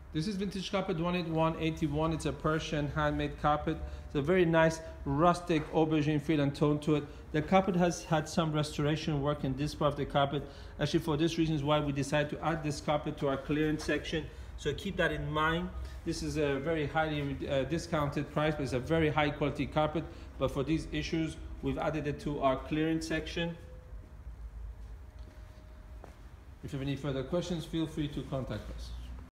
This is vintage carpet 18181. It's a Persian handmade carpet. It's a very nice rustic aubergine feel and tone to it. The carpet has had some restoration work in this part of the carpet. Actually, for this reason is why we decided to add this carpet to our clearance section. So keep that in mind. This is a very highly discounted price, but it's a very high quality carpet. But for these issues, we've added it to our clearance section. If you have any further questions, feel free to contact us.